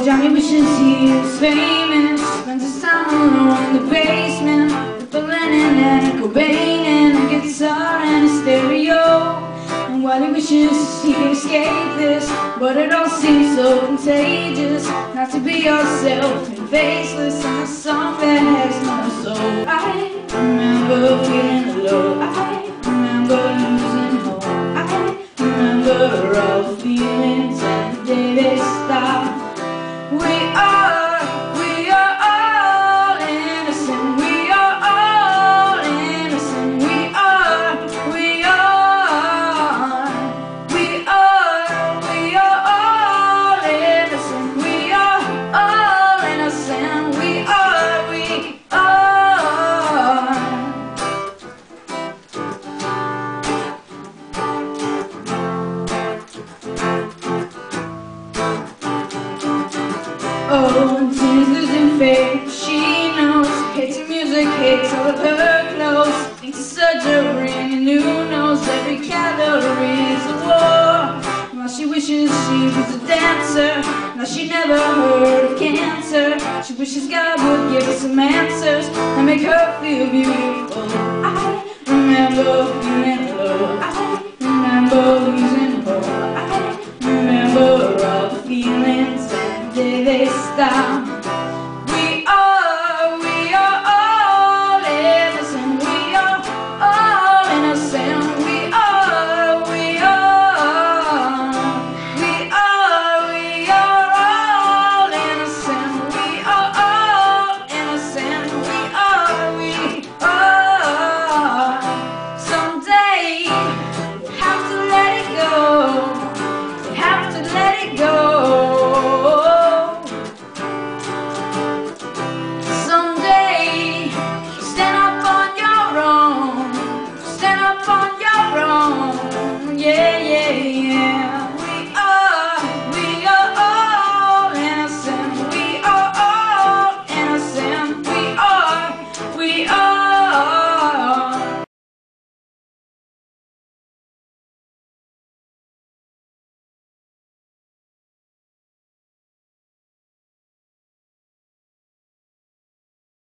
Johnny wishes he was famous, spends his time alone in the basement with Lennon and Cobain and a guitar and a stereo. And while he wishes he could escape this, but it all seems so contagious not to be yourself and faceless in a song that has no soul. I remember feeling low, I remember losing hope, I remember all the feelings and the day they stopped. We are all innocent. We are all innocent. We are all innocent. We are all innocent. We are. Oh, and Tina's losing faith. She knows, hates her music, hates all of her clothes, thinks of surgery and a new nose. Every calorie is a war. While she wishes she was a dancer, now she never heard of cancer. She wishes God would give her some answers and make her feel beautiful. I remember feeling